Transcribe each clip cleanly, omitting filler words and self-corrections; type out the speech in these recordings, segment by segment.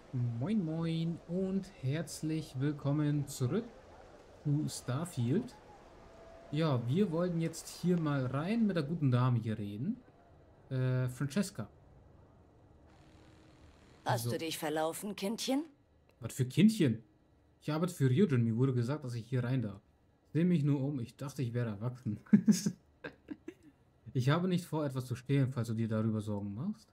Moin Moin und herzlich willkommen zurück zu Starfield. Ja, wir wollten jetzt hier mal rein mit der guten Dame hier reden. Francesca. Hast du So, dich verlaufen, Kindchen? was für Kindchen? Ich arbeite für Ryujin. Mir wurde gesagt, dass ich hier rein darf. Seh mich nur um. Ich dachte, ich wäre erwachsen. Ich habe nicht vor, etwas zu stehlen, falls du dir darüber Sorgen machst.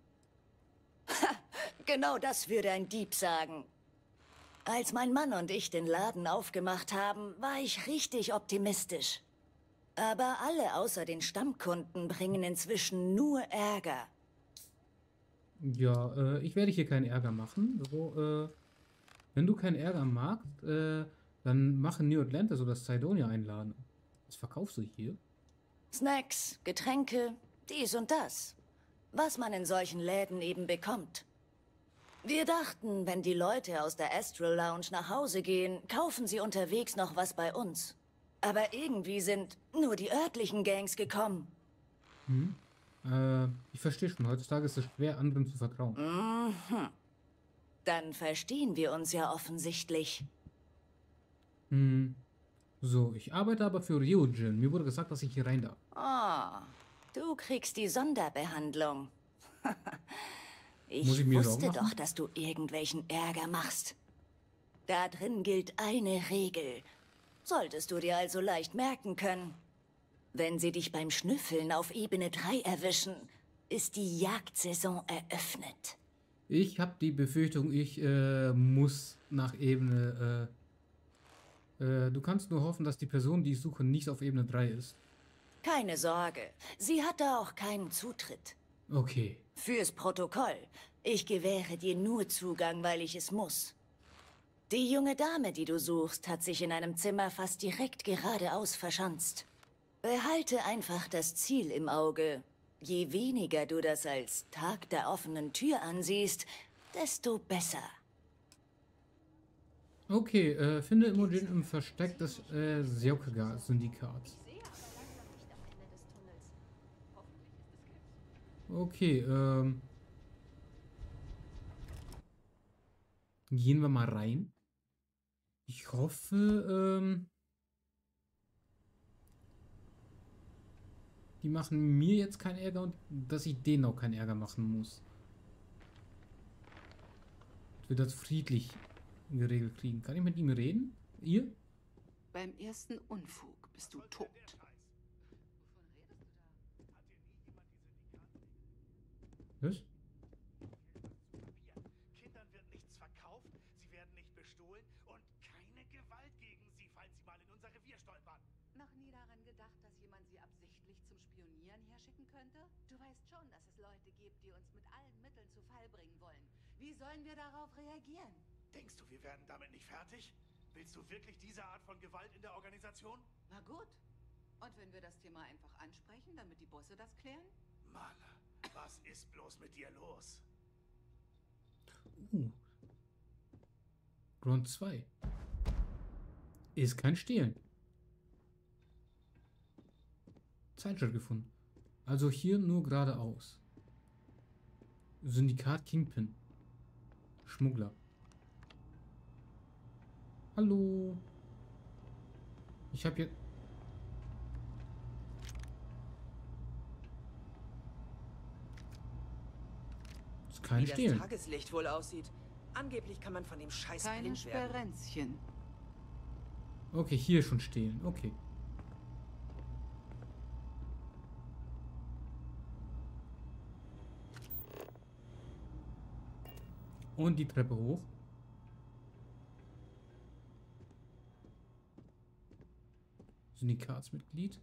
Genau das würde ein Dieb sagen. Als mein Mann und ich den Laden aufgemacht haben, war ich richtig optimistisch. Aber alle außer den Stammkunden bringen inzwischen nur Ärger. Ja, ich werde hier keinen Ärger machen. So, wenn du keinen Ärger magst, dann mach in New Atlantis oder Cydonia einladen. Was verkaufst du hier? Snacks, Getränke, dies und das. Was man in solchen Läden eben bekommt. Wir dachten, wenn die Leute aus der Astral Lounge nach Hause gehen, kaufen sie unterwegs noch was bei uns. Aber irgendwie sind nur die örtlichen Gangs gekommen. Hm? Ich verstehe schon. Heutzutage ist es schwer, anderen zu vertrauen. Mhm. Dann verstehen wir uns ja offensichtlich. Hm. So, ich arbeite aber für Ryujin. Mir wurde gesagt, dass ich hier rein darf. Oh, du kriegst die Sonderbehandlung. Muss ich Ich mir Sorgen wusste doch, machen? dass du irgendwelchen Ärger machst. Da drin gilt eine Regel. Solltest du dir also leicht merken können. Wenn sie dich beim Schnüffeln auf Ebene 3 erwischen, ist die Jagdsaison eröffnet. Ich habe die Befürchtung, ich muss nach Ebene. Du kannst nur hoffen, dass die Person, die ich suche, nicht auf Ebene 3 ist. Keine Sorge, sie hat da auch keinen Zutritt. Okay. Fürs Protokoll. Ich gewähre dir nur Zugang, weil ich es muss. Die junge Dame, die du suchst, hat sich in einem Zimmer fast direkt geradeaus verschanzt. Behalte einfach das Ziel im Auge. Je weniger du das als Tag der offenen Tür ansiehst, desto besser. Okay, finde Imogene im Versteck des Seokaga-Syndikats. Okay, gehen wir mal rein. Ich hoffe, die machen mir jetzt keinen Ärger und dass ich denen auch keinen Ärger machen muss. Dass wir das friedlich geregelt kriegen. Kann ich mit ihm reden? Ihr? Beim ersten Unfug bist du tot. Was? Kindern wird nichts verkauft, sie werden nicht bestohlen und keine Gewalt gegen sie, falls sie mal in unser Revier stolpern. Noch nie daran gedacht, dass jemand sie absichtlich zum Spionieren herschicken könnte? Du weißt schon, dass es Leute gibt, die uns mit allen Mitteln zu Fall bringen wollen. Wie sollen wir darauf reagieren? Denkst du, wir werden damit nicht fertig? Willst du wirklich diese Art von Gewalt in der Organisation? Na gut. Und wenn wir das Thema einfach ansprechen, damit die Bosse das klären? Mann, was ist bloß mit dir los? Uh. Grund 2. Ist kein Stehlen. Zeitschrift gefunden. Also hier nur geradeaus. Syndikat Kingpin. Schmuggler. Hallo. Ich habe hier... Ist kein Wie das Stehlen. Tageslicht wohl aussieht. Angeblich kann man von dem Scheiß Keine blind werden. Sperenzchen. Okay, hier schon stehlen. Okay. Und die Treppe hoch. Syndikatsmitglied.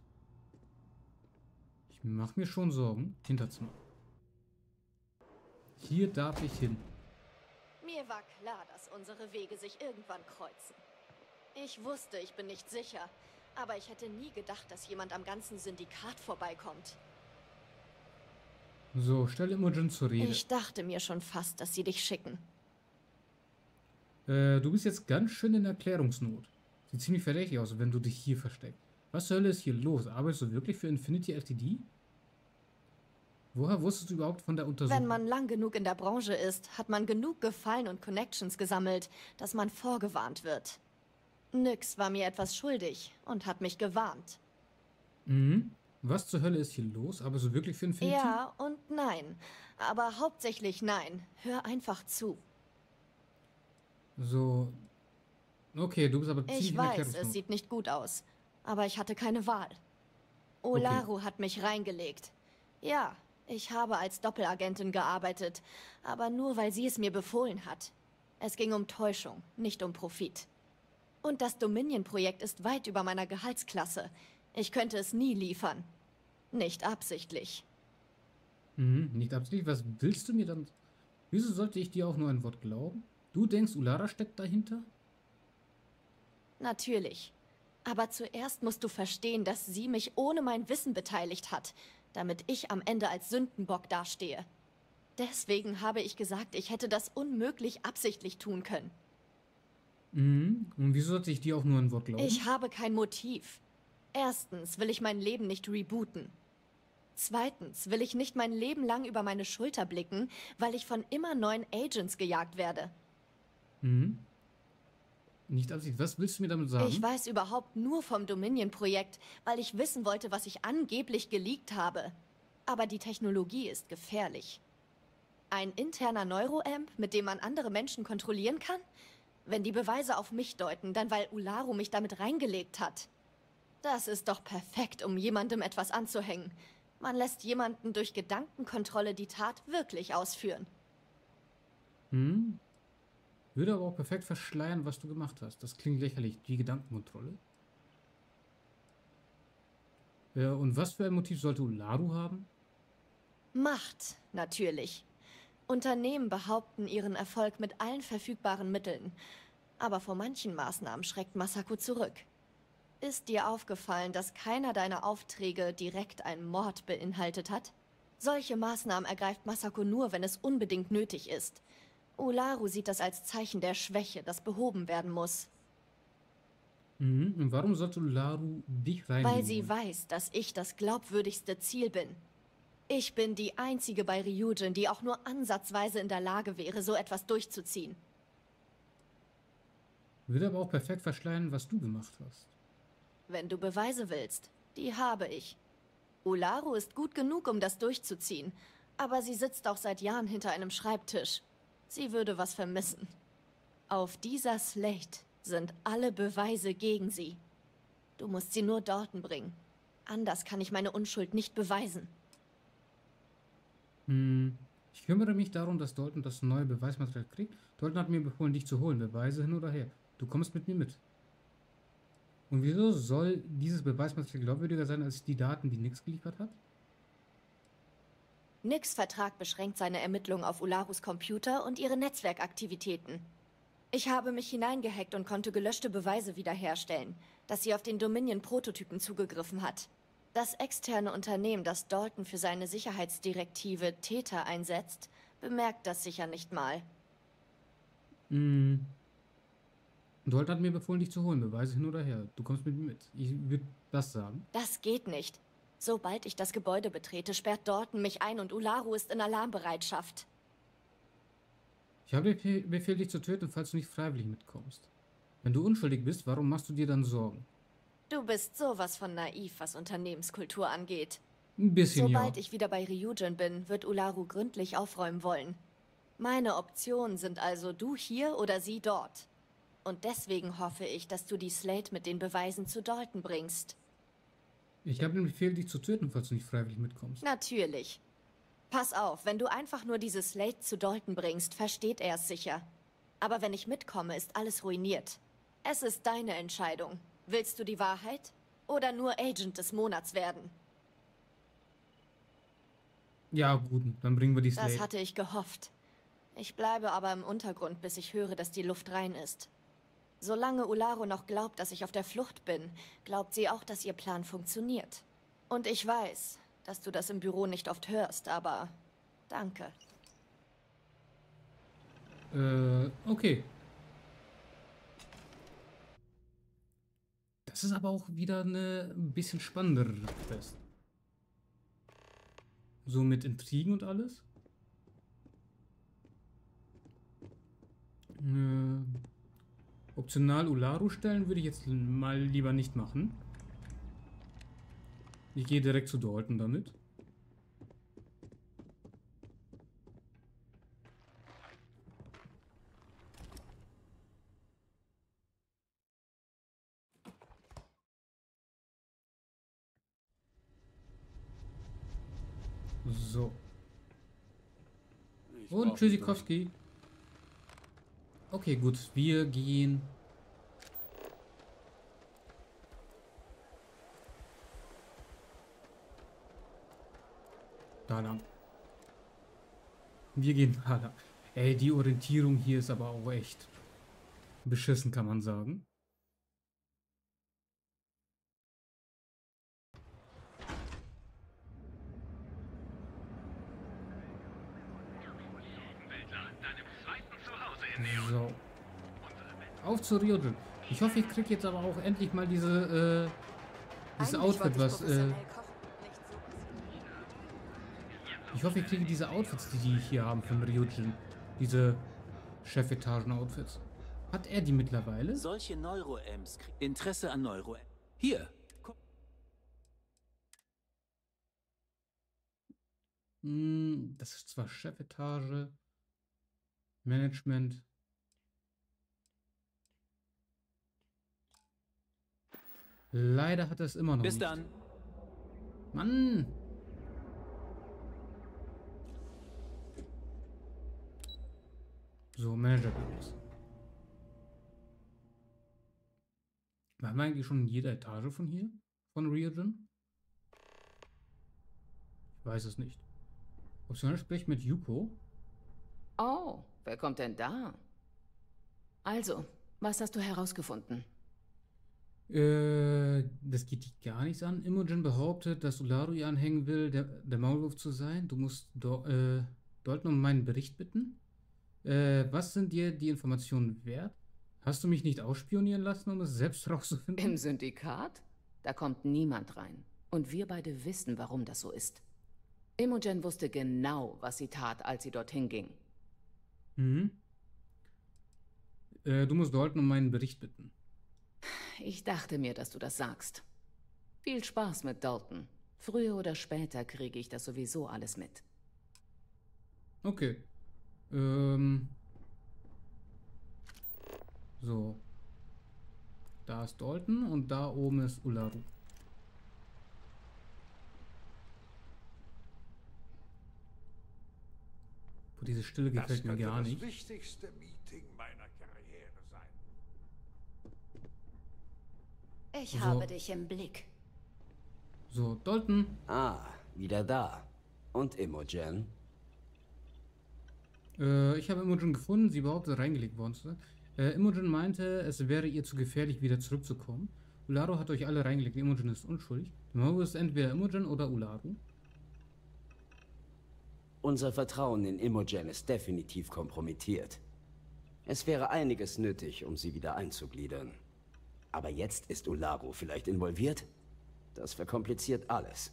Ich mache mir schon Sorgen. Hinterzimmer. Hier darf ich hin. Mir war klar, dass unsere Wege sich irgendwann kreuzen. Ich wusste, ich bin nicht sicher, aber ich hätte nie gedacht, dass jemand am ganzen Syndikat vorbeikommt. So, stelle Imogen zur Rede. Ich dachte mir schon fast, dass sie dich schicken. Du bist jetzt ganz schön in Erklärungsnot. Sieht ziemlich verdächtig aus, wenn du dich hier versteckst. Was zur Hölle ist hier los? Arbeitest du wirklich für Infinity Ltd? Woher wusstest du überhaupt von der Untersuchung? Wenn man lang genug in der Branche ist, hat man genug Gefallen und Connections gesammelt, dass man vorgewarnt wird. Nyx war mir etwas schuldig und hat mich gewarnt. Mhm. Was zur Hölle ist hier los? Aber so wirklich für Infinity? Ja und nein. Aber hauptsächlich nein. Hör einfach zu. So. Okay, du bist aber ziemlich Ich weiß, es sieht nicht gut aus. Aber ich hatte keine Wahl. Olaru hat mich reingelegt. Ja, ich habe als Doppelagentin gearbeitet. Aber nur, weil sie es mir befohlen hat. Es ging um Täuschung, nicht um Profit. Und das Dominion-Projekt ist weit über meiner Gehaltsklasse. Ich könnte es nie liefern. Nicht absichtlich. Mhm, nicht absichtlich. Was willst du mir dann... Wieso sollte ich dir auch nur ein Wort glauben? Du denkst, Ulara steckt dahinter? Natürlich. Aber zuerst musst du verstehen, dass sie mich ohne mein Wissen beteiligt hat, damit ich am Ende als Sündenbock dastehe. Deswegen habe ich gesagt, ich hätte das unmöglich absichtlich tun können. Mhm. Und wieso sollte ich dir auch nur ein Wort glauben? Ich habe kein Motiv. Erstens will ich mein Leben nicht rebooten. Zweitens will ich nicht mein Leben lang über meine Schulter blicken, weil ich von immer neuen Agents gejagt werde. Mhm. Nicht absichtlich. Was willst du mir damit sagen? Ich weiß überhaupt nur vom Dominion-Projekt, weil ich wissen wollte, was ich angeblich geleakt habe. Aber die Technologie ist gefährlich. Ein interner Neuroamp, mit dem man andere Menschen kontrollieren kann? Wenn die Beweise auf mich deuten, dann weil Ularu mich damit reingelegt hat. Das ist doch perfekt, um jemandem etwas anzuhängen. Man lässt jemanden durch Gedankenkontrolle die Tat wirklich ausführen. Hm? Würde aber auch perfekt verschleiern, was du gemacht hast. Das klingt lächerlich. Die Gedankenkontrolle. Ja, und was für ein Motiv sollte Ularu haben? Macht, natürlich. Unternehmen behaupten ihren Erfolg mit allen verfügbaren Mitteln. Aber vor manchen Maßnahmen schreckt Masako zurück. Ist dir aufgefallen, dass keiner deiner Aufträge direkt einen Mord beinhaltet hat? Solche Maßnahmen ergreift Masako nur, wenn es unbedingt nötig ist. Ularu sieht das als Zeichen der Schwäche, das behoben werden muss. Mhm. Und warum sollte Ularu dich reinlegen? Weil sie weiß, dass ich das glaubwürdigste Ziel bin. Ich bin die einzige bei Ryujin, die auch nur ansatzweise in der Lage wäre, so etwas durchzuziehen. Würde aber auch perfekt verschleiern, was du gemacht hast. Wenn du Beweise willst, die habe ich. Ularu ist gut genug, um das durchzuziehen. Aber sie sitzt auch seit Jahren hinter einem Schreibtisch. Sie würde was vermissen. Auf dieser Slate sind alle Beweise gegen sie. Du musst sie nur dorthin bringen. Anders kann ich meine Unschuld nicht beweisen. Ich kümmere mich darum, dass Dalton das neue Beweismaterial kriegt. Dalton hat mir befohlen, dich zu holen. Beweise hin oder her. Du kommst mit mir mit. Und wieso soll dieses Beweismaterial glaubwürdiger sein als die Daten, die Nyx geliefert hat? Nyx Vertrag beschränkt seine Ermittlungen auf Ularus Computer und ihre Netzwerkaktivitäten. Ich habe mich hineingehackt und konnte gelöschte Beweise wiederherstellen, dass sie auf den Dominion-Prototypen zugegriffen hat. Das externe Unternehmen, das Dalton für seine Sicherheitsdirektive Theta einsetzt, bemerkt das sicher nicht mal. Dalton hat mir befohlen, dich zu holen. Beweise hin oder her. Du kommst mit mir mit. Ich würde das sagen. Das geht nicht. Sobald ich das Gebäude betrete, sperrt Dalton mich ein und Ularu ist in Alarmbereitschaft. Ich habe dir Befehl, dich zu töten, falls du nicht freiwillig mitkommst. Wenn du unschuldig bist, warum machst du dir dann Sorgen? Du bist sowas von naiv, was Unternehmenskultur angeht. Ein bisschen, Sobald ja. ich wieder bei Ryujin bin, wird Ularu gründlich aufräumen wollen. Meine Optionen sind also du hier oder sie dort. Und deswegen hoffe ich, dass du die Slate mit den Beweisen zu Dalton bringst. Ich habe den Befehl, dich zu töten, falls du nicht freiwillig mitkommst. Natürlich. Pass auf, wenn du einfach nur diese Slate zu Dalton bringst, versteht er es sicher. Aber wenn ich mitkomme, ist alles ruiniert. Es ist deine Entscheidung. Willst du die Wahrheit? Oder nur Agent des Monats werden? Ja, gut, dann bringen wir die Slate. Das hatte ich gehofft. Ich bleibe aber im Untergrund, bis ich höre, dass die Luft rein ist. Solange Ularu noch glaubt, dass ich auf der Flucht bin, glaubt sie auch, dass ihr Plan funktioniert. Und ich weiß, dass du das im Büro nicht oft hörst, aber danke. Okay. Das ist aber auch wieder eine ein bisschen spannendere Quest. So mit Intrigen und alles. Optional Ularu stellen würde ich jetzt mal lieber nicht machen. Ich gehe direkt zu Dalton damit. So. Und Tschüssikowski. Okay, gut. Wir gehen... da lang. Wir gehen da lang. Ey, die Orientierung hier ist aber auch echt beschissen, kann man sagen. So. Auf zu Ryojin. Ich hoffe, ich kriege jetzt aber auch endlich mal dieses Outfit, was... ich hoffe, ich kriege diese Outfits, die hier haben von Ryojin. Diese Chefetagen-Outfits. Hat er die mittlerweile? Solche Neuro-Ems. Interesse an Neuro... Hier. Guck. Das ist zwar Chefetage, Management. Leider hat er es immer noch Bis nicht. dann. Mann! So, Manager-Büros. Waren wir eigentlich schon in jeder Etage von hier? Von Ryojin? Ich weiß es nicht. Optional spricht mit Yuko. Oh, wer kommt denn da? Also, was hast du herausgefunden? Das geht dich gar nichts an. Imogen behauptet, dass Ularu ihr anhängen will, der Maulwurf zu sein. Du musst Dalton um meinen Bericht bitten. Was sind dir die Informationen wert? Hast du mich nicht ausspionieren lassen, um es selbst rauszufinden? Im Syndikat? Da kommt niemand rein. Und wir beide wissen, warum das so ist. Imogen wusste genau, was sie tat, als sie dorthin ging. Mhm. Du musst Dalton um meinen Bericht bitten. Ich dachte mir, dass du das sagst. Viel Spaß mit Dalton. Früher oder später kriege ich das sowieso alles mit. Okay. So. Da ist Dalton und da oben ist Ularu. Boah, diese Stille gefällt mir gar nicht. Das wichtigste Meeting meiner Karriere sein. Ich So. habe dich im Blick. So, Dalton. Ah, wieder da. Und Imogen? Ich habe Imogen gefunden, sie behauptet reingelegt worden zu sein. Imogen meinte, es wäre ihr zu gefährlich, wieder zurückzukommen. Ularu hat euch alle reingelegt, Imogen ist unschuldig. Der Maulwurf ist entweder Imogen oder Ularu. Unser Vertrauen in Imogen ist definitiv kompromittiert. Es wäre einiges nötig, um sie wieder einzugliedern. Aber jetzt ist Ularu vielleicht involviert? Das verkompliziert alles.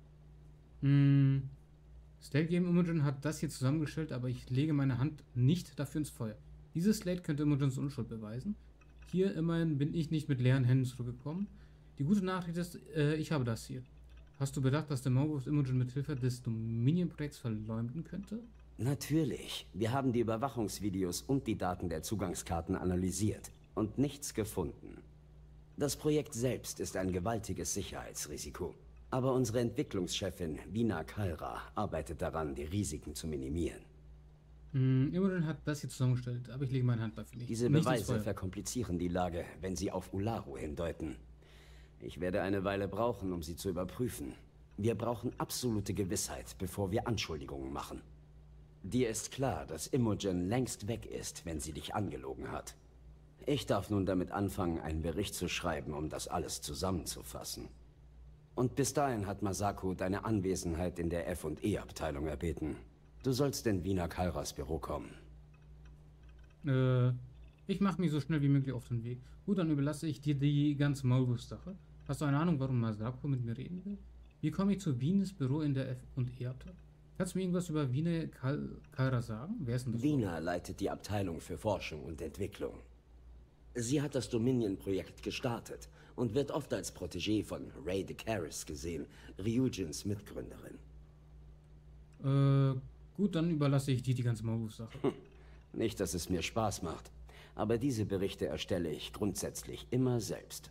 Slate Game Imogen hat das hier zusammengestellt, aber ich lege meine Hand nicht dafür ins Feuer. Dieses Slate könnte Imogens Unschuld beweisen. Hier immerhin bin ich nicht mit leeren Händen zurückgekommen. Die gute Nachricht ist, ich habe das hier. Hast du bedacht, dass der Maulwurf Imogen mit Hilfe des Dominion-Projekts verleumden könnte? Natürlich. Wir haben die Überwachungsvideos und die Daten der Zugangskarten analysiert und nichts gefunden. Das Projekt selbst ist ein gewaltiges Sicherheitsrisiko. Aber unsere Entwicklungschefin Vina Kalra arbeitet daran, die Risiken zu minimieren. Imogen hat das hier zusammengestellt, aber ich lege meine Hand dafür nicht. Diese Nicht ins Beweise Feuer. verkomplizieren die Lage, wenn sie auf Ularu hindeuten. Ich werde eine Weile brauchen, um sie zu überprüfen. Wir brauchen absolute Gewissheit, bevor wir Anschuldigungen machen. Dir ist klar, dass Imogen längst weg ist, wenn sie dich angelogen hat. Ich darf nun damit anfangen, einen Bericht zu schreiben, um das alles zusammenzufassen. Und bis dahin hat Masako deine Anwesenheit in der F&E-Abteilung erbeten. Du sollst in Vina Kalras Büro kommen. Ich mache mich so schnell wie möglich auf den Weg. Gut, dann überlasse ich dir die ganze Maulwurf-Sache. Hast du eine Ahnung, warum Masako mit mir reden will? Wie komme ich zu Wienes Büro in der F&E-Abteilung? Kannst du mir irgendwas über Wiene Kalra sagen? Wer ist denn das? Wiener leitet die Abteilung für Forschung und Entwicklung. Sie hat das Dominion-Projekt gestartet und wird oft als Protégé von Ray DeCaris gesehen, Ryujins Mitgründerin. Gut, dann überlasse ich dir die ganze Maulwurf-Sache. Nicht, dass es mir Spaß macht, aber diese Berichte erstelle ich grundsätzlich immer selbst.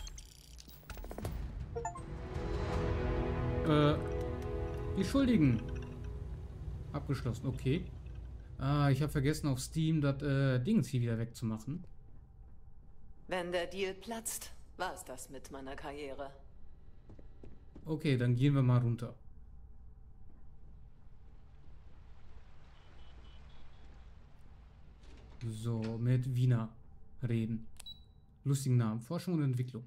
Die Schuldigen. Abgeschlossen, okay. Ah, ich habe vergessen auf Steam das Dings hier wieder wegzumachen. Wenn der Deal platzt, war es das mit meiner Karriere. Okay, dann gehen wir mal runter. So, mit Wiener reden. Lustigen Namen. Forschung und Entwicklung.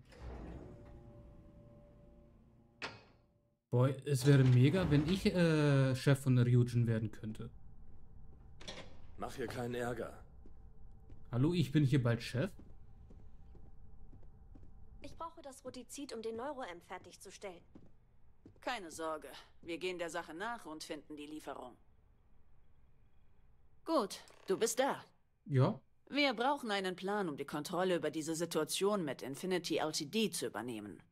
Boy, es wäre mega, wenn ich Chef von Ryujin werden könnte. Mach hier keinen Ärger. Hallo, ich bin hier bald Chef. Ich brauche das Rotizid, um den Neuro-Amp fertigzustellen. Keine Sorge, wir gehen der Sache nach und finden die Lieferung. Gut, du bist da. Ja. Wir brauchen einen Plan, um die Kontrolle über diese Situation mit Infinity Ltd. Zu übernehmen.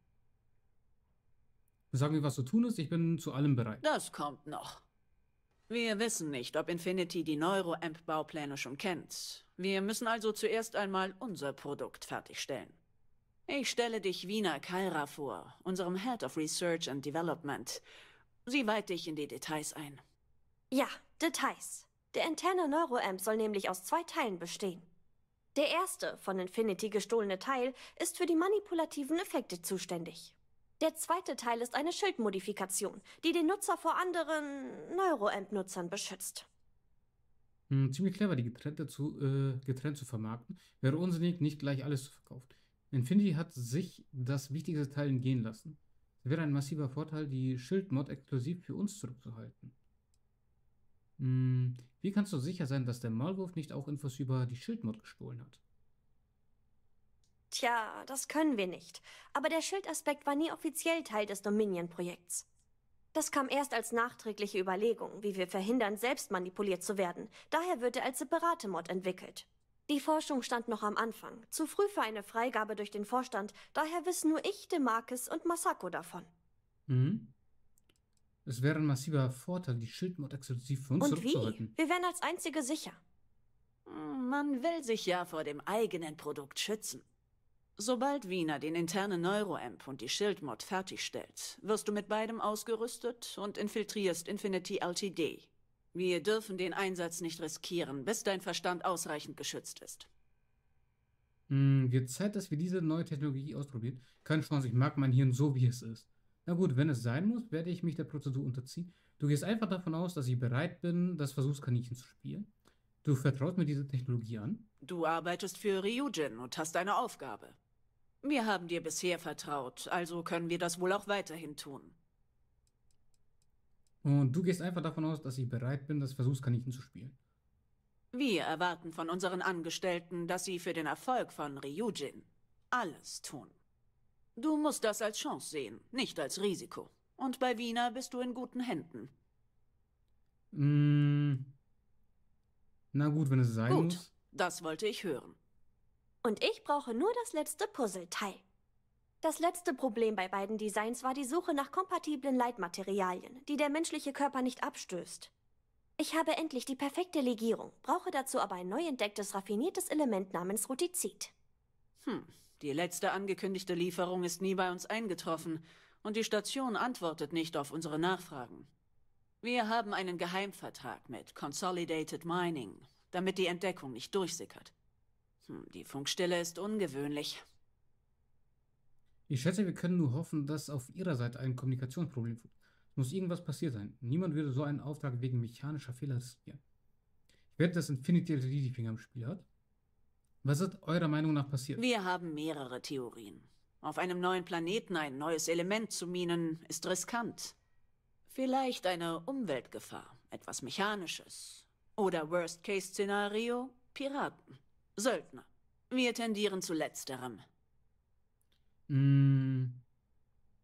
Sag mir, was zu tun ist, ich bin zu allem bereit. Das kommt noch. Wir wissen nicht, ob Infinity die Neuro-Amp-Baupläne schon kennt. Wir müssen also zuerst einmal unser Produkt fertigstellen. Ich stelle dich Wiener Kalra vor, unserem Head of Research and Development. Sie weiht dich in die Details ein. Ja, Details. Der interne Neuro-Amp soll nämlich aus 2 Teilen bestehen. Der erste, von Infinity gestohlene Teil, ist für die manipulativen Effekte zuständig. Der zweite Teil ist eine Schildmodifikation, die den Nutzer vor anderen Neuro-Amp-Nutzern beschützt. Ziemlich clever, die getrennt zu vermarkten. Wäre unsinnig, nicht gleich alles zu verkaufen. Infinity hat sich das wichtigste Teil entgehen lassen. Es wäre ein massiver Vorteil, die Schildmod exklusiv für uns zurückzuhalten. Wie kannst du sicher sein, dass der Maulwurf nicht auch Infos über die Schildmod gestohlen hat? Tja, das können wir nicht. Aber der Schildaspekt war nie offiziell Teil des Dominion-Projekts. Das kam erst als nachträgliche Überlegung, wie wir verhindern, selbst manipuliert zu werden. Daher wird er als separate Mod entwickelt. Die Forschung stand noch am Anfang. Zu früh für eine Freigabe durch den Vorstand. Daher wissen nur ich, DeMarcus und Masako davon. Es wäre ein massiver Vorteil, die Schildmod exklusiv für uns zurückzuhalten. Und wie? Wir wären als Einzige sicher. Man will sich ja vor dem eigenen Produkt schützen. Sobald Wiener den internen Neuro-Amp und die Schildmod fertigstellt, wirst du mit beidem ausgerüstet und infiltrierst Infinity Ltd. Wir dürfen den Einsatz nicht riskieren, bis dein Verstand ausreichend geschützt ist. Wird Zeit, dass wir diese neue Technologie ausprobieren. Keine Chance, ich mag mein Hirn so, wie es ist. Na gut, wenn es sein muss, werde ich mich der Prozedur unterziehen. Du gehst einfach davon aus, dass ich bereit bin, das Versuchskaninchen zu spielen. Du vertraust mir diese Technologie an. Du arbeitest für Ryujin und hast eine Aufgabe. Wir haben dir bisher vertraut, also können wir das wohl auch weiterhin tun. Und du gehst einfach davon aus, dass ich bereit bin, das Versuchskaninchen zu spielen. Wir erwarten von unseren Angestellten, dass sie für den Erfolg von Ryujin alles tun. Du musst das als Chance sehen, nicht als Risiko. Und bei Wiener bist du in guten Händen. Na gut, wenn es sein muss. Gut, das wollte ich hören. Und ich brauche nur das letzte Puzzleteil. Das letzte Problem bei beiden Designs war die Suche nach kompatiblen Leitmaterialien, die der menschliche Körper nicht abstößt. Ich habe endlich die perfekte Legierung, brauche dazu aber ein neu entdecktes, raffiniertes Element namens Rotizid. Die letzte angekündigte Lieferung ist nie bei uns eingetroffen und die Station antwortet nicht auf unsere Nachfragen. Wir haben einen Geheimvertrag mit Consolidated Mining, damit die Entdeckung nicht durchsickert. Die Funkstille ist ungewöhnlich. Ich schätze, wir können nur hoffen, dass auf ihrer Seite ein Kommunikationsproblem ist. Es muss irgendwas passiert sein. Niemand würde so einen Auftrag wegen mechanischer Fehler riskieren. Ich wette, dass Infinity die Finger im Spiel hat. Was ist eurer Meinung nach passiert? Wir haben mehrere Theorien. Auf einem neuen Planeten ein neues Element zu minen, ist riskant. Vielleicht eine Umweltgefahr, etwas Mechanisches. Oder Worst-Case-Szenario, Piraten. Söldner. Wir tendieren zu letzterem.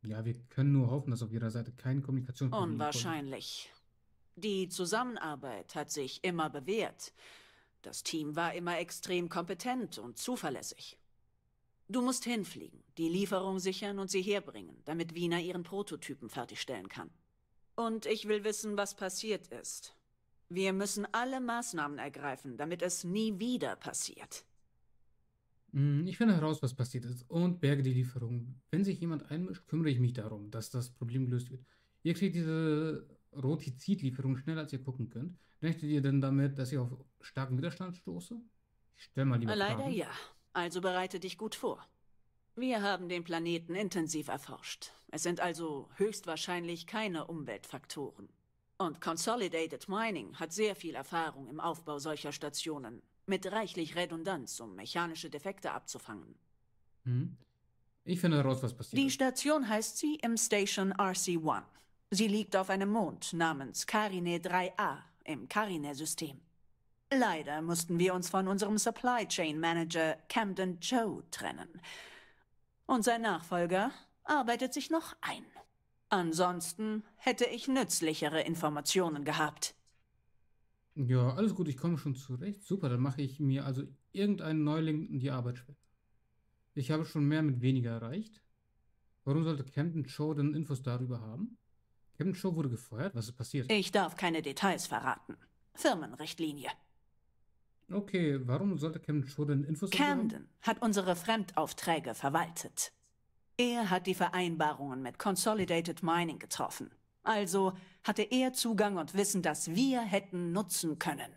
Ja, wir können nur hoffen, dass auf ihrer Seite keine Kommunikation vorliegt. Unwahrscheinlich. Die Zusammenarbeit hat sich immer bewährt. Das Team war immer extrem kompetent und zuverlässig. Du musst hinfliegen, die Lieferung sichern und sie herbringen, damit Wiener ihren Prototypen fertigstellen kann. Und ich will wissen, was passiert ist. Wir müssen alle Maßnahmen ergreifen, damit es nie wieder passiert. Ich finde heraus, was passiert ist und berge die Lieferung. Wenn sich jemand einmischt, kümmere ich mich darum, dass das Problem gelöst wird. Ihr kriegt diese Rotizid-Lieferung schneller, als ihr gucken könnt. Rechnet ihr denn damit, dass ihr auf starken Widerstand stoße? Ich stelle mal lieber Leider Fragen. ja. Also bereite dich gut vor. Wir haben den Planeten intensiv erforscht. Es sind also höchstwahrscheinlich keine Umweltfaktoren. Und Consolidated Mining hat sehr viel Erfahrung im Aufbau solcher Stationen. Mit reichlich Redundanz, um mechanische Defekte abzufangen. Ich finde heraus, was passiert. Die Station heißt sie im Station RC-1. Sie liegt auf einem Mond namens Carinae 3A im Carinae-System. Leider mussten wir uns von unserem Supply Chain Manager Camden Joe trennen. Und sein Nachfolger arbeitet sich noch ein. Ansonsten hätte ich nützlichere Informationen gehabt. Ja, alles gut, ich komme schon zurecht. Super, dann mache ich mir also irgendeinen Neuling in die Arbeit schwer. Ich habe schon mehr mit weniger erreicht. Warum sollte Camden Joe denn Infos darüber haben? Camden Joe wurde gefeuert? Was ist passiert? Ich darf keine Details verraten. Firmenrichtlinie. Okay, warum sollte Camden Joe denn Infos darüber haben? Camden hat unsere Fremdaufträge verwaltet. Er hat die Vereinbarungen mit Consolidated Mining getroffen. Also hatte er Zugang und Wissen, das wir hätten nutzen können.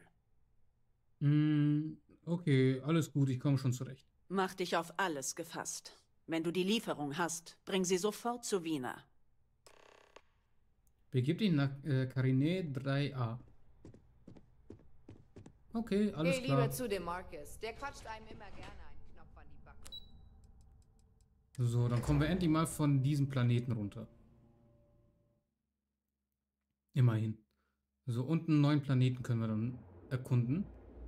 Okay, alles gut, ich komme schon zurecht. Mach dich auf alles gefasst. Wenn du die Lieferung hast, bring sie sofort zu Wiener. Begib dich nach Carinae 3A. Okay, alles Geh klar. lieber zu dem Marcus. Der quatscht einem immer gerne einen Knopf an die Backe. So, dann kommen wir endlich mal von diesem Planeten runter. Immerhin. So, und einen neuen Planeten können wir dann erkunden.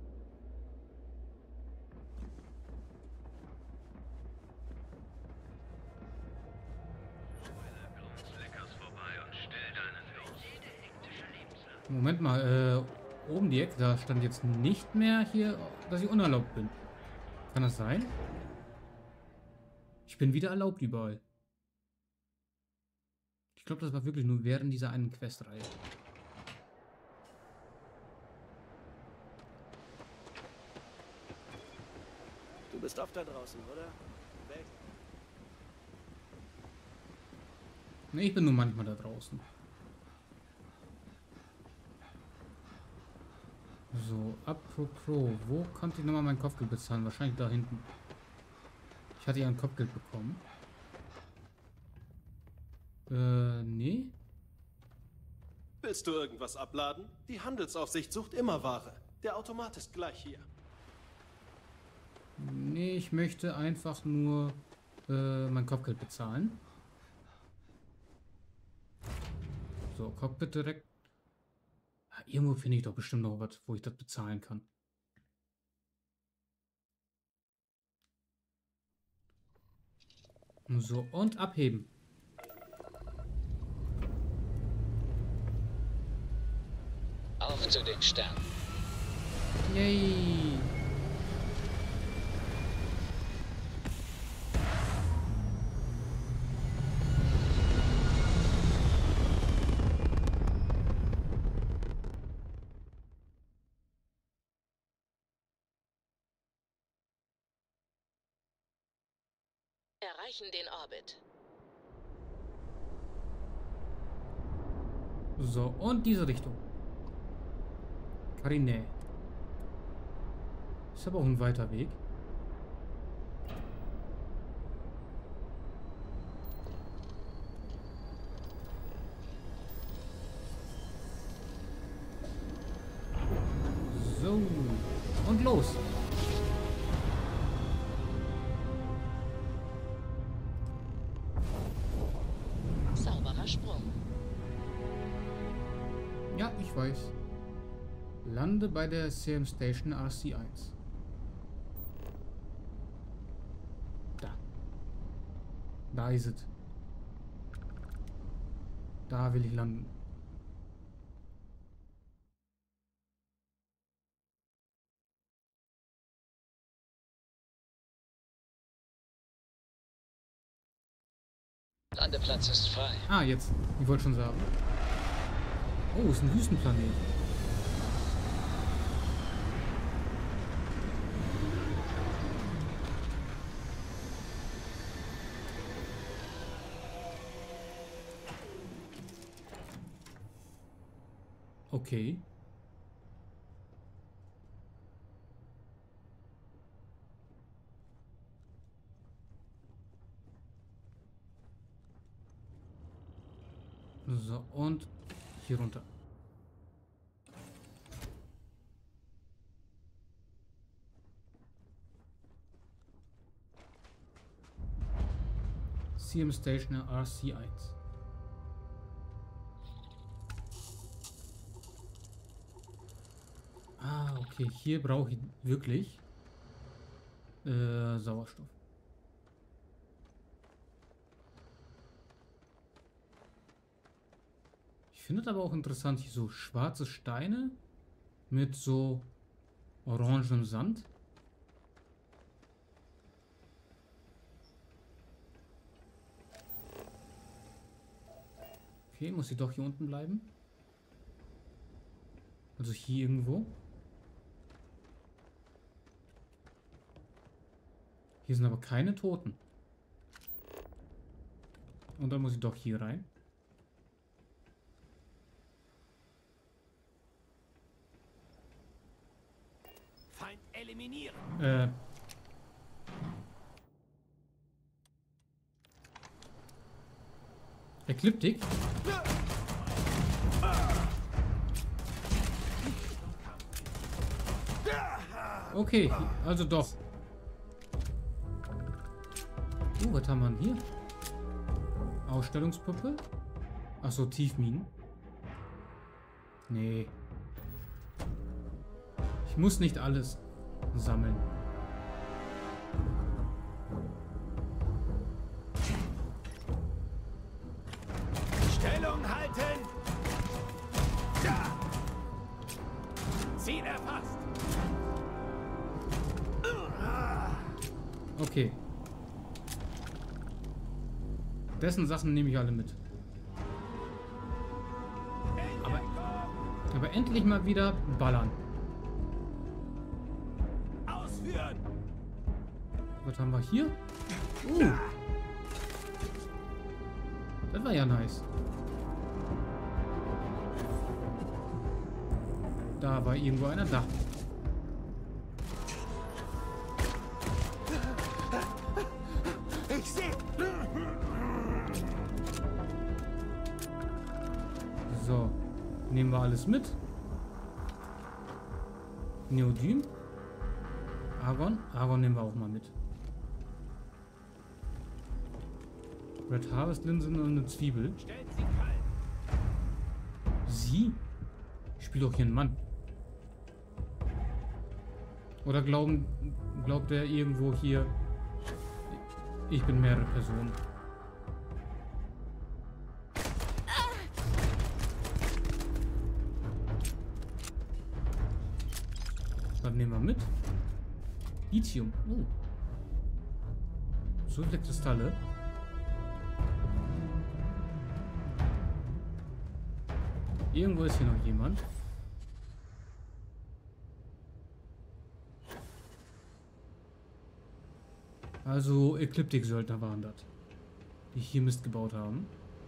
Moment mal, oben die Ecke, da stand jetzt nicht mehr hier, dass ich unerlaubt bin. Kann das sein? Ich bin wieder erlaubt überall. Ich glaube, das war wirklich nur während dieser einen Questreihe. Du bist oft da draußen, oder? Weg. Ne, ich bin nur manchmal da draußen. So, apropos, wo konnte ich nochmal mein Kopfgeld bezahlen? Wahrscheinlich da hinten. Ich hatte ja ein Kopfgeld bekommen. Nee. Willst du irgendwas abladen? Die Handelsaufsicht sucht immer Ware. Der Automat ist gleich hier. Nee, ich möchte einfach nur mein Kopfgeld bezahlen. So, Cockpit direkt. Irgendwo finde ich doch bestimmt noch was, wo ich das bezahlen kann. So, und abheben. Auf zu den Sternen. Yay! Erreichen den Orbit. So, und diese Richtung. Carinae. Ist aber auch ein weiter Weg. So, und los. Sauberer Sprung. Ja, ich weiß. Lande bei der CM Station RC1. Da. Da ist es. Da will ich landen. Landeplatz ist frei. Ah, jetzt. Ich wollte schon sagen. Oh, ist ein Wüstenplanet. Okay. So, und hier runter. CM Station RC1. Ah, okay, hier brauche ich wirklich Sauerstoff. Ich finde es aber auch interessant, hier so schwarze Steine mit so orangem Sand. Okay, muss sie doch hier unten bleiben. Also hier irgendwo. Hier sind aber keine Toten. Und dann muss ich doch hier rein. Feind eliminieren. Ekliptik. Okay, also doch. Was haben wir denn hier? Ausstellungspuppe? Achso, Tiefminen. Nee. Ich muss nicht alles sammeln. Stellung halten! Da! Ziel erfasst! Okay. Dessen Sachen nehme ich alle mit. Aber endlich mal wieder ballern. Ausführen! Was haben wir hier? Das war ja nice. Da war irgendwo einer da. Ich sehe. So, nehmen wir alles mit. Neodym. Argon. Argon nehmen wir auch mal mit. Red Harvest Linsen und eine Zwiebel. Sie? Ich spiele doch hier einen Mann. Oder glaubt er irgendwo hier, ich bin mehrere Personen. Was nehmen wir mit? Lithium. Oh. So viele Kristalle. Irgendwo ist hier noch jemand. Also Ekliptik-Söldner waren das, die hier Mist gebaut haben.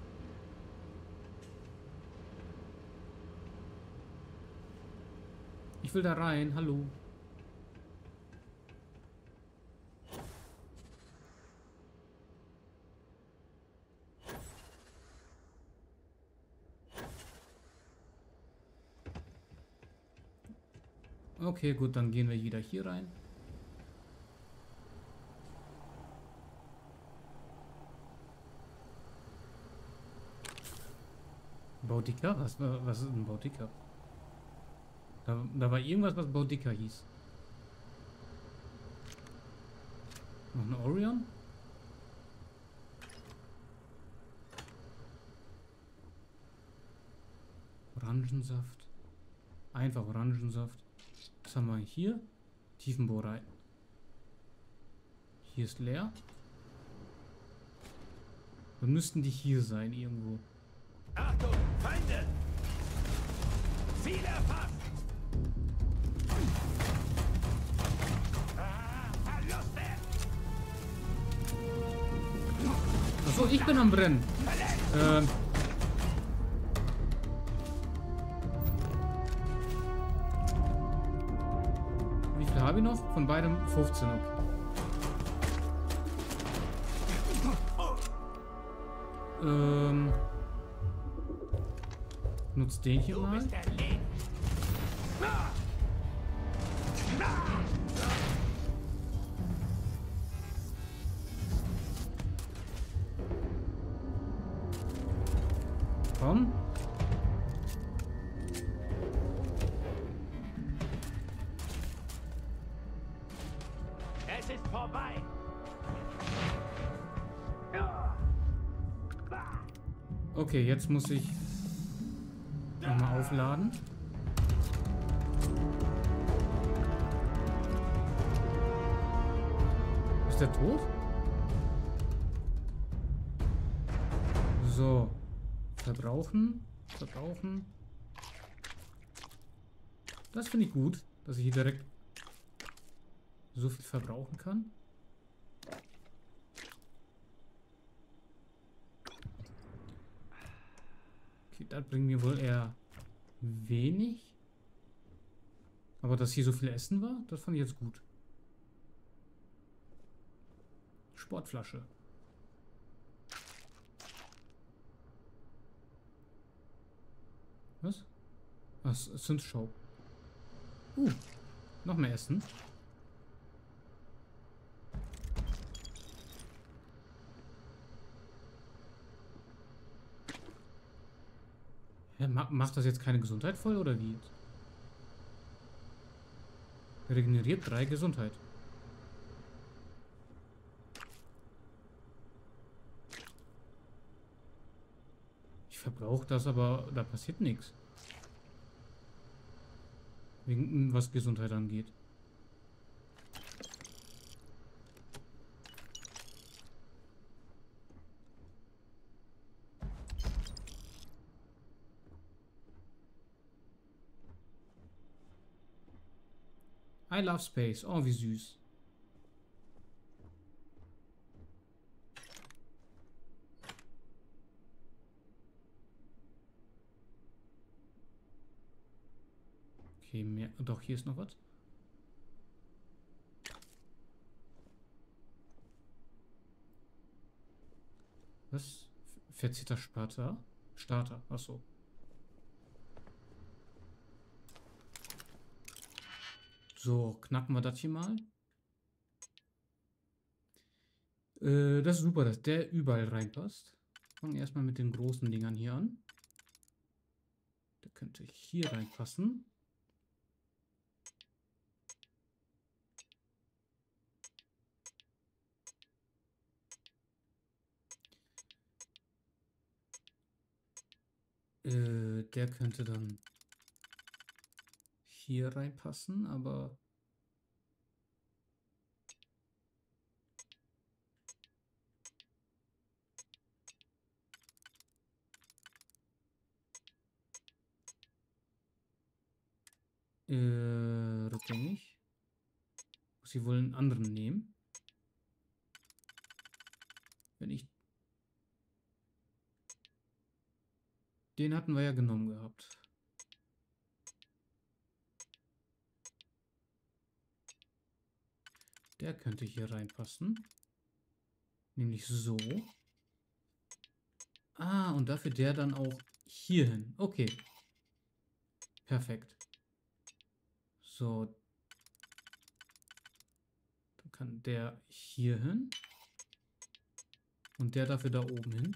Ich will da rein, hallo. Okay, gut, dann gehen wir wieder hier rein. Boudica? Was ist ein Boudica? Da war irgendwas, was Boudica hieß. Noch ein Orion? Orangensaft. Einfach Orangensaft. Was haben wir hier? Tiefenbohrei. Hier ist leer. Dann müssten die hier sein irgendwo. Achtung, Feinde! Ziel erfasst! Achso, ich bin am Brennen. Wie viel habe ich noch? Von beidem 15. Okay. Nutzt den hier mal. Komm. Es ist vorbei. Okay, jetzt muss ich nochmal aufladen. Ist der tot? So. Verbrauchen. Verbrauchen. Das finde ich gut, dass ich hier direkt so viel verbrauchen kann. Okay, das bringt mir wohl eher wenig. Aber dass hier so viel Essen war, das fand ich jetzt gut. Sportflasche. Was? Was? Synth-Show. Noch mehr Essen. Ja, macht das jetzt keine Gesundheit voll oder wie? Regeneriert 3 Gesundheit. Ich verbrauche das, aber da passiert nichts. Wegen was Gesundheit angeht. I love space. Oh, wie süß. Okay, mehr. Doch, hier ist noch was. Was? Verzierter Starter? Starter, achso. So, knacken wir das hier mal. Das ist super, dass der überall reinpasst. Fangen erstmal mit den großen Dingern hier an. Der könnte hier reinpassen. Der könnte dann hier reinpassen, aber rückgängig. Muss ich wohl einen anderen nehmen. Wenn ich den hatten wir ja genommen gehabt. Der könnte hier reinpassen. Nämlich so. Ah, und dafür der dann auch hier hin. Okay. Perfekt. So. Dann kann der hier hin. Und der dafür da oben hin.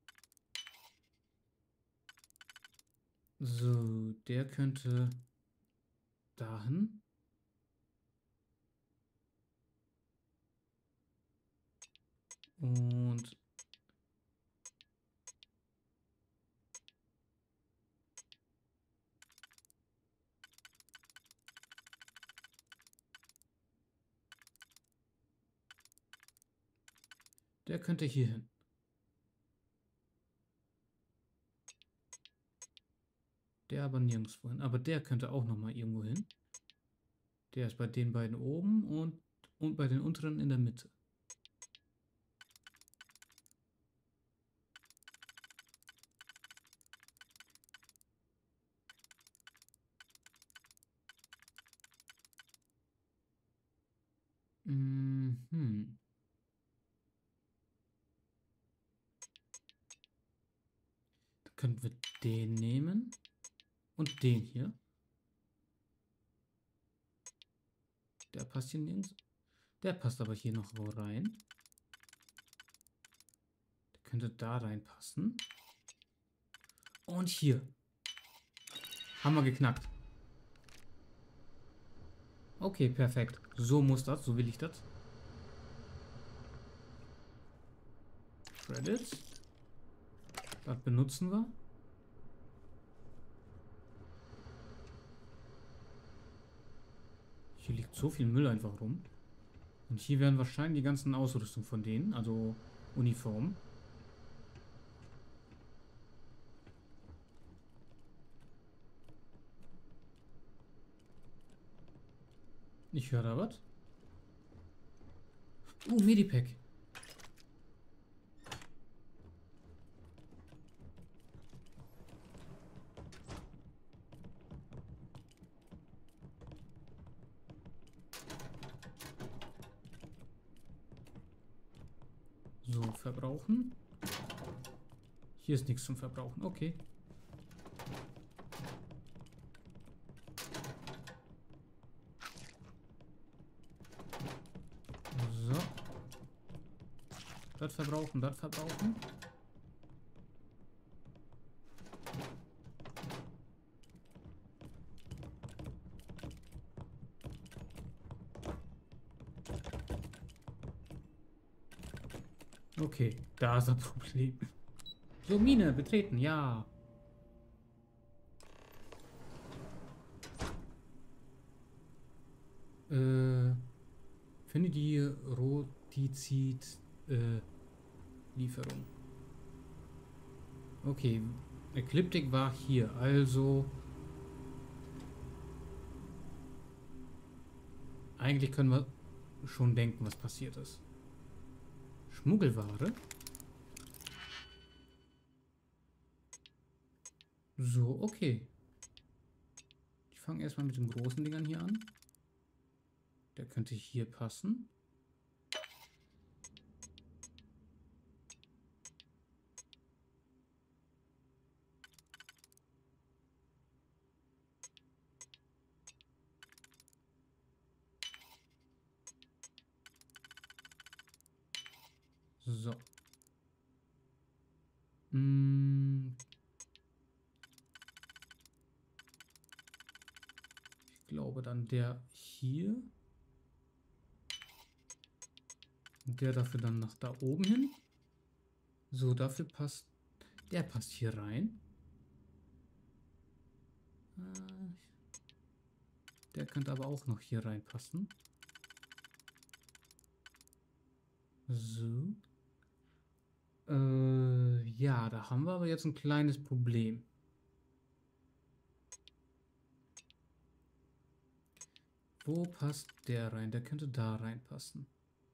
So, der könnte dahin. Und Der könnte hier hin. Der aber nirgendwo hin. Aber der könnte auch noch mal irgendwo hin. Der ist bei den beiden oben und bei den unteren in der Mitte. Mhm. Da könnten wir den nehmen und den hier. Der passt hier nirgends. Der passt aber hier noch wo rein. Der könnte da reinpassen. Und hier. Haben wir geknackt. Okay, perfekt. So muss das, so will ich das. Credits. Das benutzen wir. Hier liegt so viel Müll einfach rum. Und hier werden wahrscheinlich die ganzen Ausrüstung von denen, also Uniformen. Ich höre da was. Medipack. So, verbrauchen. Hier ist nichts zum Verbrauchen. Okay. So. Das verbrauchen, das verbrauchen. Okay, da ist das Problem. So, Mine, betreten, ja. Finde die Rotizid-Lieferung. Okay, Ekliptik war hier, also... Eigentlich können wir schon denken, was passiert ist. Schmuggelware. So, okay. Ich fange erstmal mit den großen Dingern hier an. Der könnte hier passen. So. Ich glaube dann der hier. Und der dafür dann nach da oben hin. So, dafür passt... Der passt hier rein. Der könnte aber auch noch hier reinpassen. So. Ja, da haben wir aber jetzt ein kleines Problem. Wo passt der rein? Der könnte da reinpassen.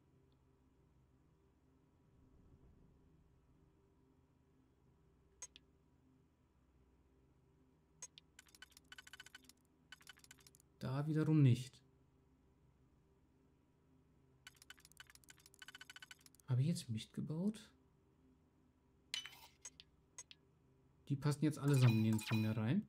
Da wiederum nicht. Habe ich jetzt Mist gebaut? Die passen jetzt allesamt nirgendwo mehr rein.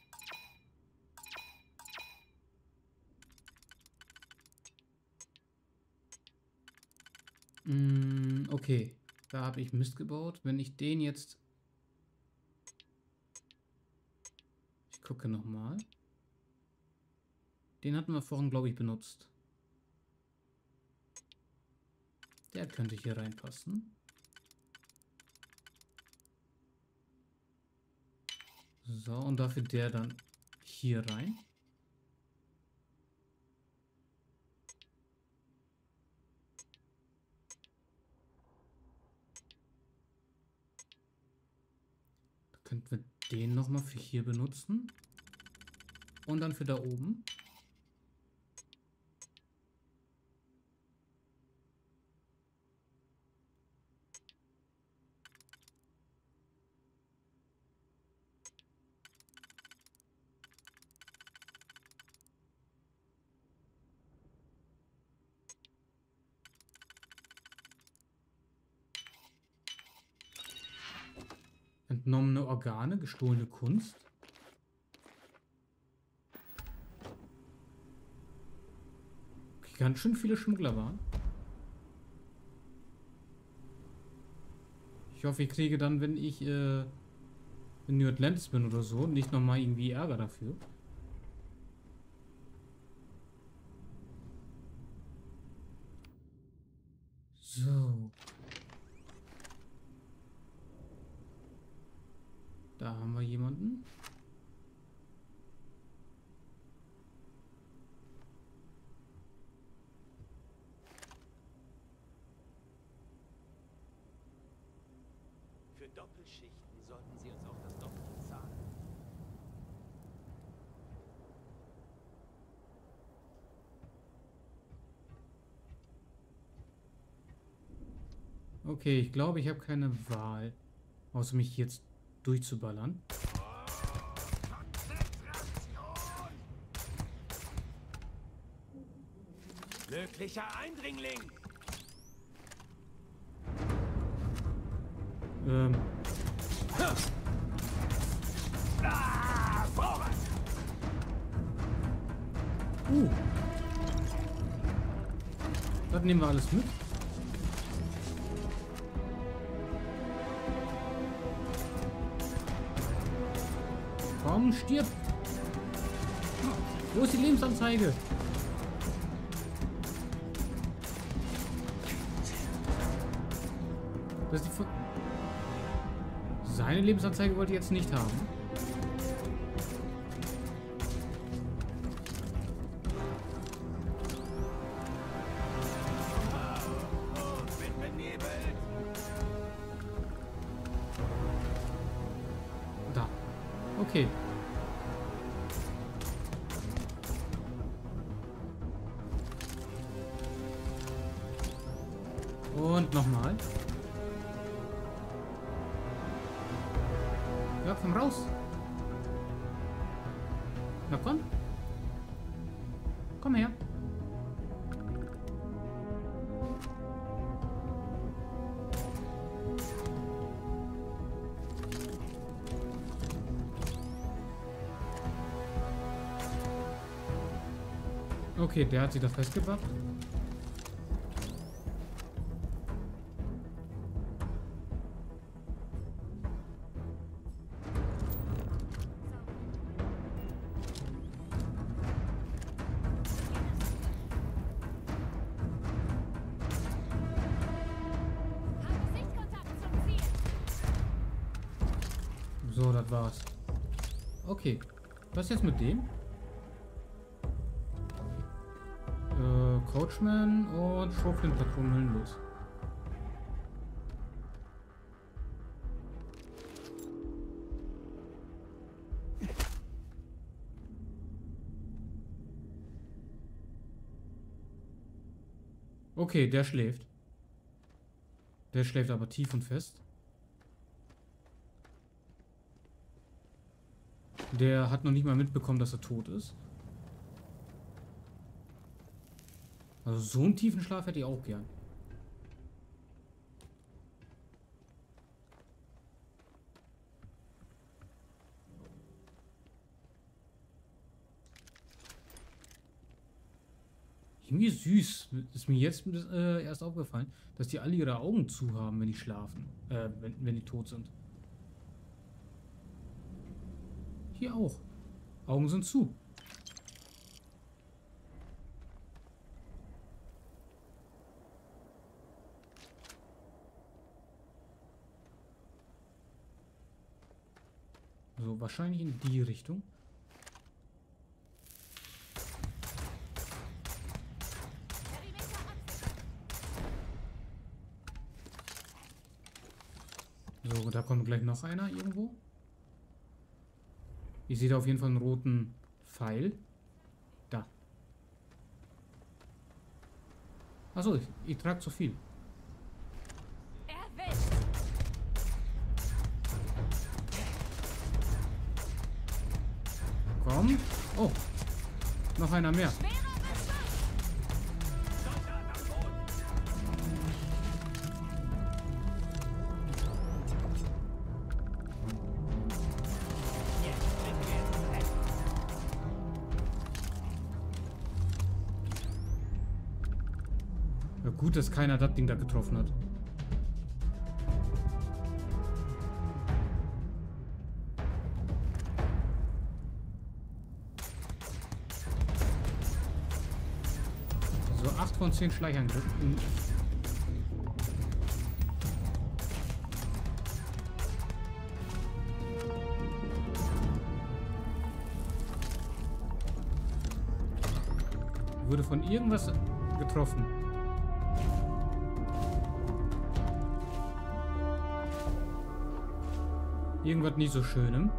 Okay, da habe ich Mist gebaut. Wenn ich den jetzt... Ich gucke nochmal. Den hatten wir vorhin, glaube ich, benutzt. Der könnte hier reinpassen. So, und dafür der dann hier rein. Könnten wir den nochmal für hier benutzen. Und dann für da oben. Entnommene Organe, gestohlene Kunst. Okay, ganz schön viele Schmuggler waren. Ich hoffe, ich kriege dann, wenn ich in New Atlantis bin oder so, nicht nochmal irgendwie Ärger dafür. So. Da haben wir jemanden. Für Doppelschichten sollten Sie uns auch das Doppelte zahlen. Okay, ich glaube, ich habe keine Wahl, außer mich jetzt durchzuballern. Möglicher Eindringling! Vorwärts! Das nehmen wir alles mit. Komm, stirb! Wo ist die Lebensanzeige? Das ist die Seine Lebensanzeige wollte ich jetzt nicht haben. Da. Okay. Und nochmal. Ja, komm raus. Na komm. Komm her. Okay, der hat sie da festgebracht. So, das war's. Okay. Was jetzt mit dem? Coachman und Schrotflintenpatronen los. Okay, der schläft. Der schläft aber tief und fest. Der hat noch nicht mal mitbekommen, dass er tot ist. Also so einen tiefen Schlaf hätte ich auch gern. Irgendwie süß. Ist mir jetzt erst aufgefallen, dass die alle ihre Augen zu haben, wenn die schlafen. Wenn die tot sind. Hier auch. Augen sind zu. So, wahrscheinlich in die Richtung. So, da kommt gleich noch einer irgendwo. Ich sehe da auf jeden Fall einen roten Pfeil. Da. Achso, ich trage zu viel. Komm. Oh. Noch einer mehr. Ja, gut, dass keiner das Ding da getroffen hat. So, 8 von 10 Schleichangriffen. Wurde von irgendwas getroffen. Irgendwas nicht so Schönem.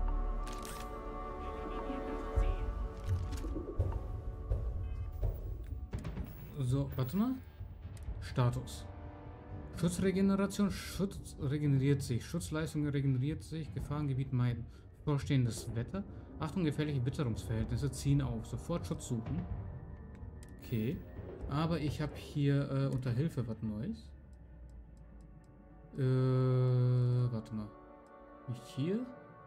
So, warte mal. Status. Schutzregeneration. Schutz regeneriert sich. Schutzleistung regeneriert sich. Gefahrengebiet meiden. Vorstehendes Wetter. Achtung, gefährliche Witterungsverhältnisse ziehen auf. Sofort Schutz suchen. Okay. Aber ich habe hier unter Hilfe was Neues. Warte mal. Nicht hier.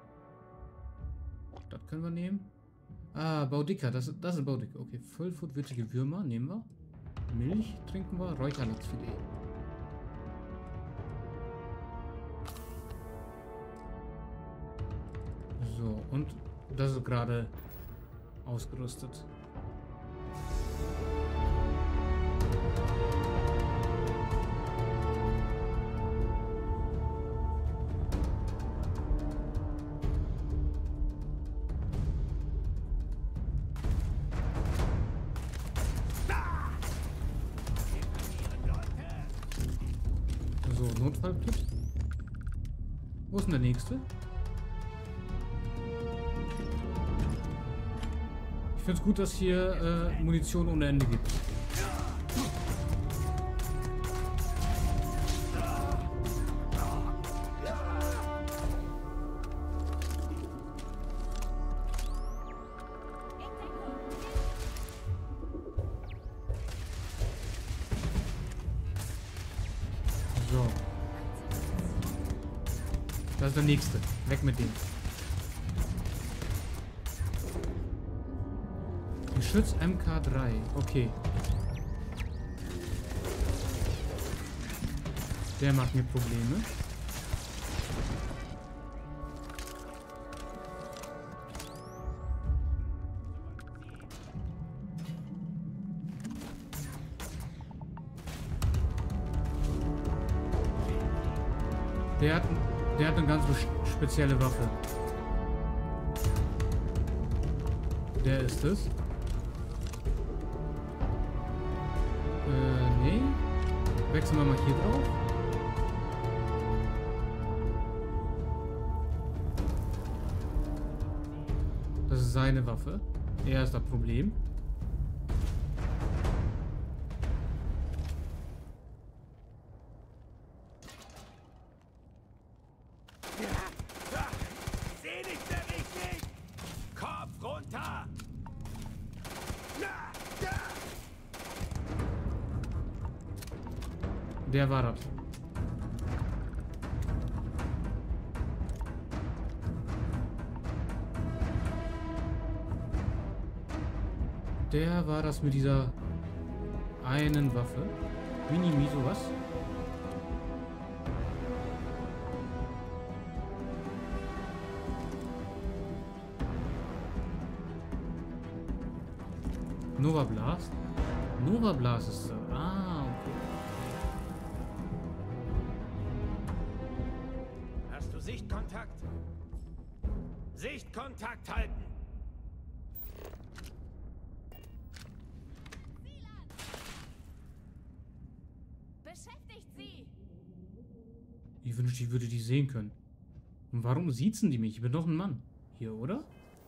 Das können wir nehmen. Ah, Baudicker. Das ist Baudicker. Okay, vollfutwürdige Würmer nehmen wir. Milch trinken wir. Räucherlachsfilet. So, und das ist gerade ausgerüstet. So, Notfallkit. Wo ist denn der nächste? Ich finde es gut, dass hier Munition ohne Ende gibt. So. Das ist der nächste. Weg mit dem. Geschütz MK3. Okay. Der macht mir Probleme. Der hat eine ganz spezielle Waffe. Der ist es. Nee. Wechseln wir mal hier drauf. Das ist seine Waffe. Er ist das Problem. Seh nicht mehr richtig! Kopf runter! Der war das. Der war das mit dieser einen Waffe. Mini-Miso, was? Nova Blast? Nova Blast ist... Ah, okay. Hast du Sichtkontakt? Sichtkontakt halten! Beschäftigt sie! Ich wünschte, ich würde die sehen können. Und warum siezen die mich? Ich bin doch ein Mann. hier, oder?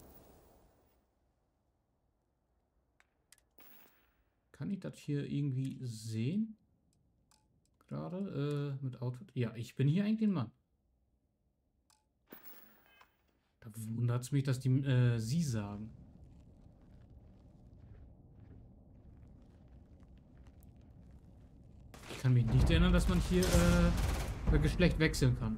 Kann ich das hier irgendwie sehen? Gerade mit Outfit. Ja, ich bin hier eigentlich ein Mann. Da wundert es mich, dass die sie sagen. Ich kann mich nicht erinnern, dass man hier Geschlecht wechseln kann.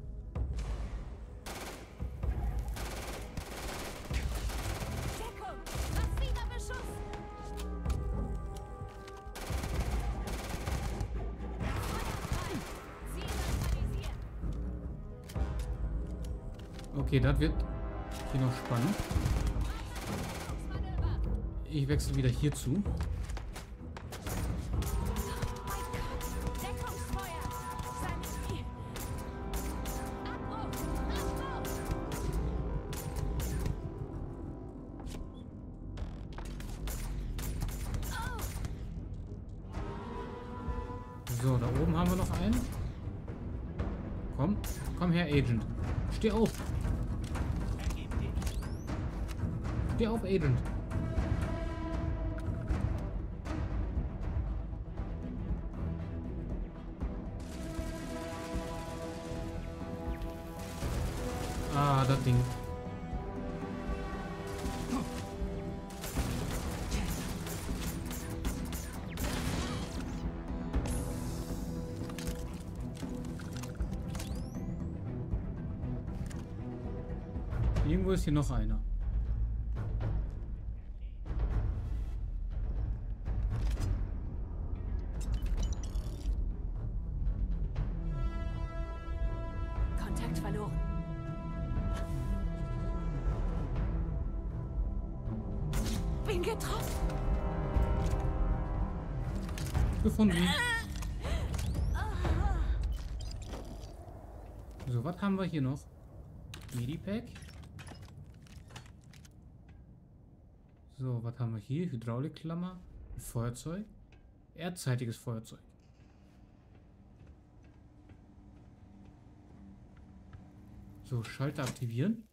Okay, das wird hier noch spannend. Ich wechsle wieder hierzu. So, da oben haben wir noch einen. Komm, komm her, Agent. Steh auf. Steh auf, Agent. Ah, das Ding. Irgendwo ist hier noch einer. Kontakt verloren. Bin getroffen. Gefunden. So, was haben wir hier noch? Medipack. So, was haben wir hier? Hydraulikklammer, ein Feuerzeug, ehrzeitiges Feuerzeug. So, Schalter aktivieren.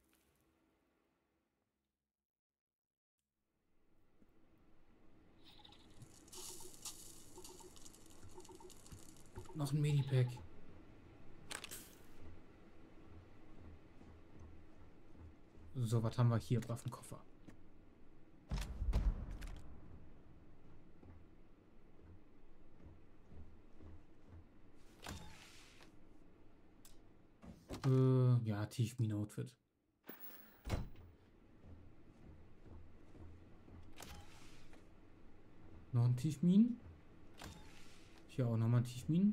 Noch ein Medipack. So, was haben wir hier? Waffenkoffer. Ja, Tiefmine-Outfit. Noch ein Tiefminen. Hier auch nochmal ein Tiefminen.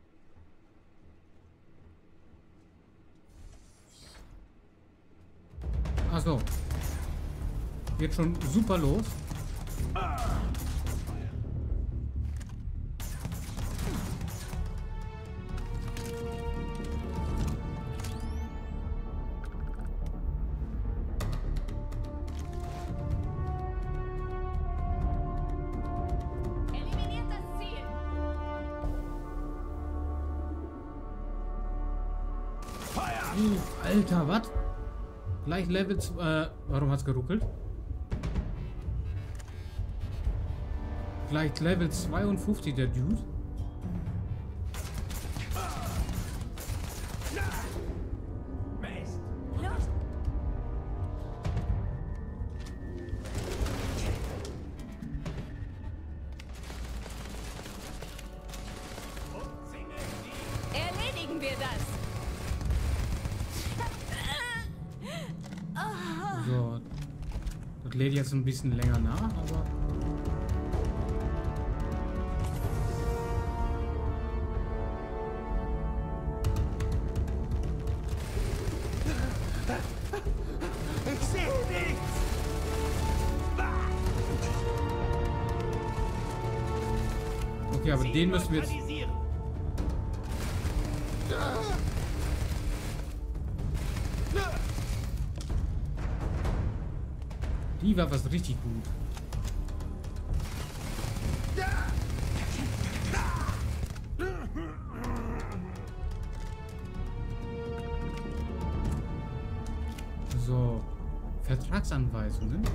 Achso. Geht schon super los. Alter, was? Gleich Level 2. Warum hat's geruckelt? Gleich Level 52, der Dude. Erledigen wir das. So. Das lädt jetzt ein bisschen länger nach, aber... Ich sehe nichts! Okay, aber den müssen wir jetzt... Die war was richtig gut. So. Vertragsanweisungen.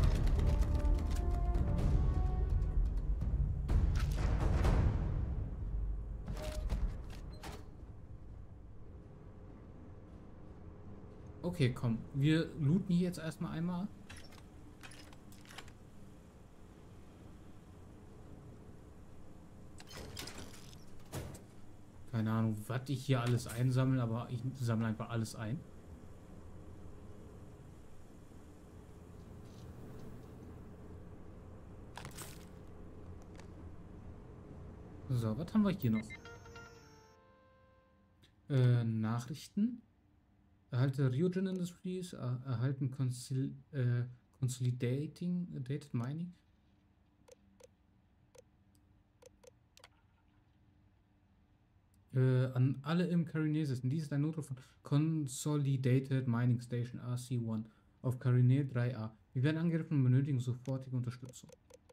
Okay, komm. Wir looten hier jetzt erstmal einmal. Keine Ahnung, was ich hier alles einsammle, aber ich sammle einfach alles ein. So, was haben wir hier noch? Nachrichten. Erhalte Ryujin Industries, erhalten Consolidating Dated Mining. An alle im Carinesis. Dies ist ein Notruf von Consolidated Mining Station RC1 auf Carine 3A. Wir werden angegriffen und benötigen sofortige Unterstützung.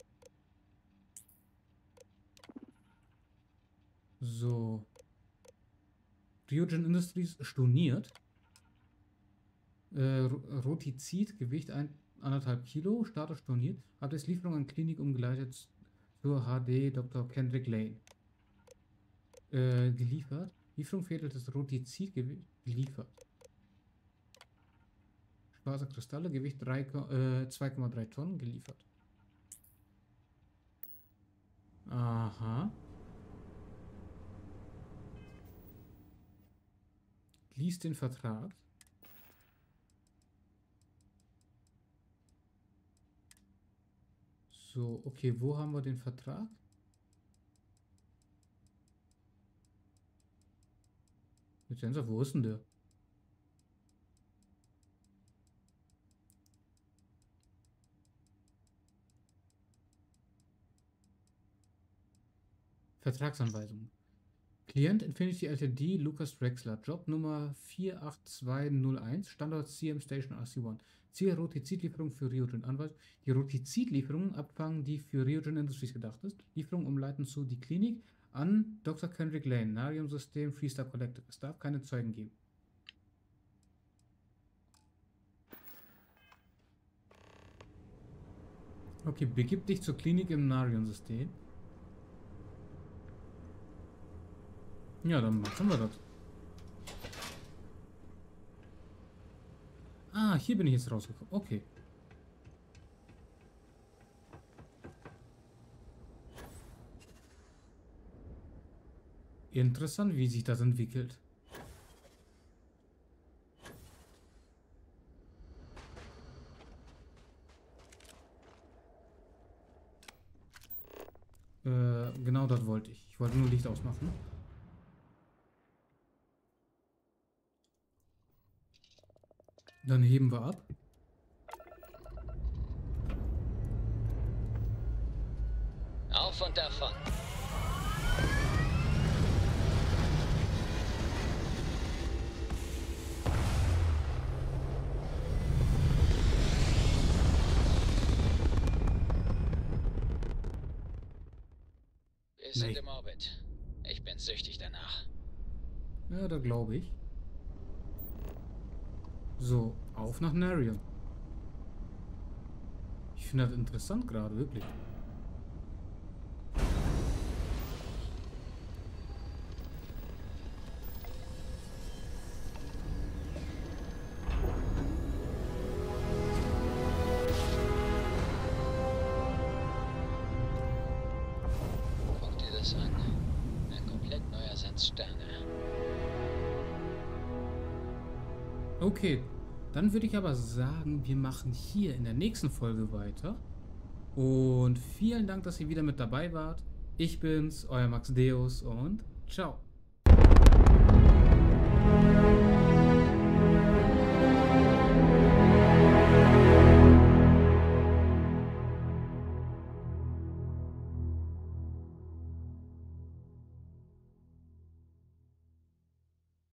So. Ryujin Industries storniert. Rotizid, Gewicht 1,5 Kilo, Status storniert. Habt Lieferung an Klinik umgeleitet zur HD Dr. Kendrick Lane. Geliefert. Lieferung fehlertes Rotizid, Gewicht geliefert. Schwarze Kristalle, Gewicht 2,3 Tonnen, geliefert. Aha. Lies den Vertrag. So, okay, wo haben wir den Vertrag? Lizenz, wo ist denn der? Vertragsanweisung. Klient Infinity Ltd. Lukas Drexler. Job Nummer 48201. Standort CM Station RC1. Ziel Rotizidlieferung für Ryujin. Anweisung. Die Rotizidlieferung abfangen, die für Ryujin Industries gedacht ist. Lieferung umleiten zu die Klinik an Dr. Kendrick Lane. Narium-System Freestar Collective. Es darf keine Zeugen geben. Okay, begib dich zur Klinik im Narium-System. Ja, dann machen wir das. Ah, hier bin ich jetzt rausgekommen. Okay. Interessant, wie sich das entwickelt. Genau das wollte ich. Ich wollte nur Licht ausmachen. Dann heben wir ab. Auf und davon. Wir sind im Orbit. Ich bin süchtig danach. Ja, da glaube ich. So, auf nach Narium. Ich finde das interessant gerade, wirklich. Guck dir das an. Ein komplett neuer Satz Sterne. Okay, dann würde ich aber sagen, wir machen hier in der nächsten Folge weiter. Und vielen Dank, dass ihr wieder mit dabei wart. Ich bin's, euer Max Deus und ciao.